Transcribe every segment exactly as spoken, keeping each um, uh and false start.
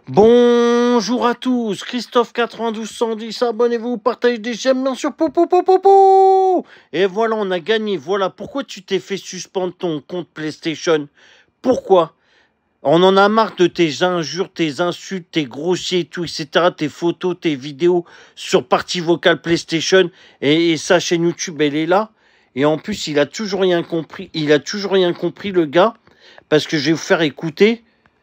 Bonjour à tous, Christophe quatre-vingt-douze cent dix, abonnez-vous, partagez des j'aime bien sûr, po, po, po, po, po. Et voilà, on a gagné, voilà, pourquoi tu t'es fait suspendre ton compte PlayStation? Pourquoi? On en a marre de tes injures, tes insultes, tes grossiers et tout, et cetera, tes photos, tes vidéos sur partie vocale PlayStation, et, et sa chaîne YouTube, elle est là. Et en plus, il a toujours rien compris, il a toujours rien compris, le gars, parce que je vais vous faire écouter.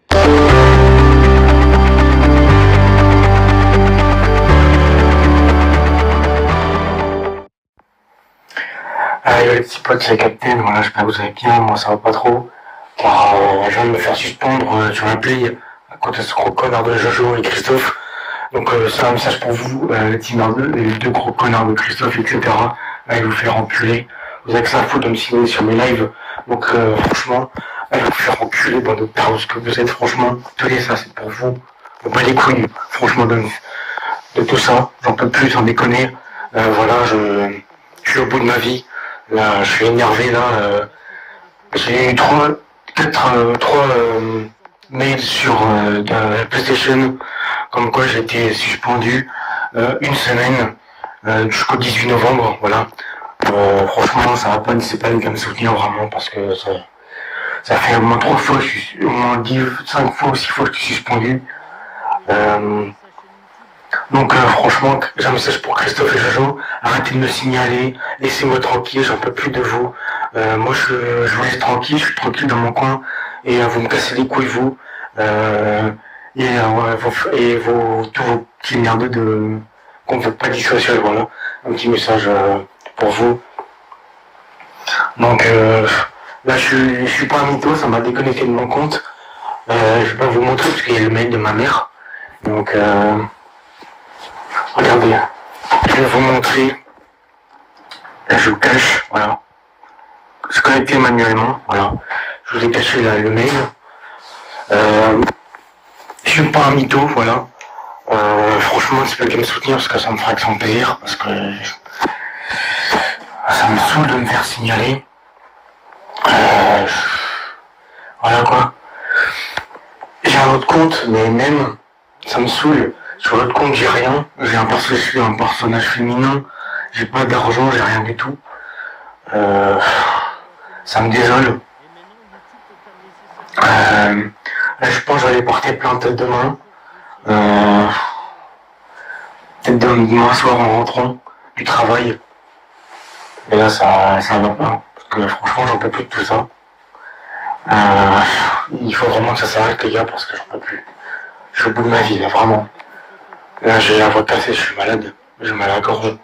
Allez les petits potes, c'est Captain, voilà, j'espère que vous allez bien, moi ça va pas trop, car euh, je viens de me faire suspendre euh, sur la play à cause de ce gros connard de Jojo et Christophe. Donc euh, c'est un message pour vous, euh, les, team, les deux gros connards de Christophe, et cetera. Allez vous faire enculer, vous avez que ça à foutre de me signer sur mes lives, donc euh, franchement, allez vous faire enculer, bande de tardos que vous êtes, franchement, tenez ça, c'est pour vous, on bat les couilles, franchement, de, de tout ça, j'en peux plus, sans déconner, euh, voilà, je, je suis au bout de ma vie. Là, je suis énervé, là. Euh, j'ai eu trois, quatre, euh, trois euh, mails sur euh, la PlayStation, comme quoi j'ai été suspendu euh, une semaine euh, jusqu'au dix-huit novembre, voilà. Euh, franchement, ça va pas, c'est pas une gamme soutenir vraiment, parce que ça, ça fait au moins trois fois, je suis, au moins dix, cinq fois ou six fois que je suis suspendu. Euh, Donc euh, franchement, j'ai un message pour Christophe et Jojo, arrêtez de me signaler, laissez-moi tranquille, j'en peux plus de vous. Euh, moi je, je vous laisse tranquille, je suis tranquille dans mon coin, et euh, vous me cassez les couilles vous, euh, et, euh, ouais, vos, et vos, tous vos petits merdeux de qu'on ne veut pas social, voilà. Un petit message euh, pour vous. Donc euh, là je suis, je suis pas un mytho, ça m'a déconnecté de mon compte. Euh, je vais pas vous montrer parce qu'il y a le mail de ma mère. Donc euh, regardez, je vais vous montrer. Là, je vous cache, voilà. Se connecter manuellement, voilà. Je vous ai caché là, le mail. Euh, je suis pas un mytho, voilà. Euh, franchement, c'est pas qu'à me soutenir parce que ça me fera que son plaisir, parce que ça me saoule de me faire signaler. Euh, voilà quoi. J'ai un autre compte, mais même, ça me saoule. Sur l'autre compte, j'ai rien. J'ai un personnage, je suis un personnage féminin. J'ai pas d'argent, j'ai rien du tout. Euh, ça me désole. Euh, là, je pense que je vais aller porter plainte demain. Euh, Peut-être demain soir en rentrant du travail. Et là, ça, ça va pas. Parce que franchement, j'en peux plus de tout ça. Euh, il faut vraiment que ça s'arrête, les gars, parce que j'en peux plus. Je suis au bout de ma vie, là, vraiment. Là, j'ai la voix cassée, je suis malade. J'ai mal à la gorge.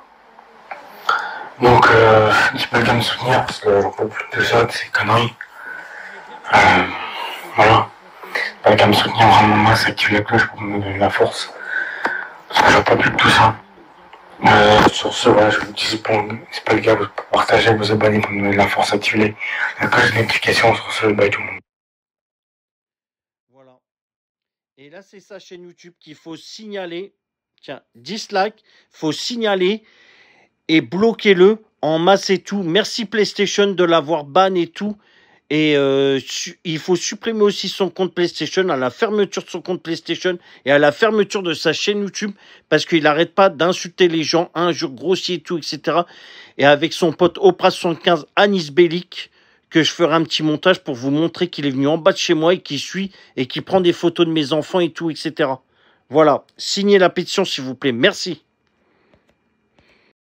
Donc, euh, j'ai pas le temps de me soutenir, parce que j'en peux plus de tout ça, de ces conneries. Euh, voilà. Pas le temps de me soutenir, vraiment, moi, ça active la cloche pour me donner de la force. Parce que j'en peux plus de tout ça. Euh, sur ce, voilà, je vous dis, c'est pas, c'est pas le cas, vous partagez, vous abonnez pour me donner de la force, activez la cloche de notification. Sur ce, bye tout le monde. Voilà. Et là, c'est sa chaîne YouTube qu'il faut signaler. Tiens, dislike, faut signaler et bloquez-le en masse et tout. Merci PlayStation de l'avoir ban et tout. Et euh, il faut supprimer aussi son compte PlayStation à la fermeture de son compte PlayStation et à la fermeture de sa chaîne YouTube parce qu'il n'arrête pas d'insulter les gens, injures grossiers et tout, et cetera. Et avec son pote Oprah soixante-quinze, Anis Bellic, que je ferai un petit montage pour vous montrer qu'il est venu en bas de chez moi et qu'il suit et qu'il prend des photos de mes enfants et tout, et cetera. Voilà, signez la pétition s'il vous plaît, merci.